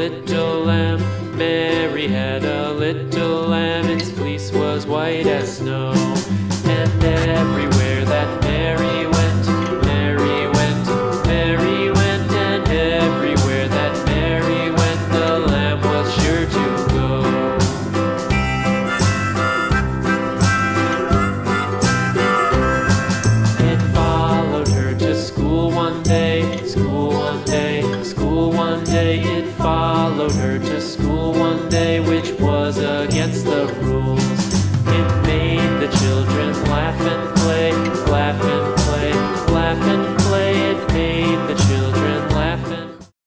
little lamb. Mary had a little lamb, its fleece was white as snow. And everywhere that Mary went, Mary went, Mary went, and everywhere that Mary went, the lamb was sure to go. It followed her to school one day, school one day, school one day. It followed her to school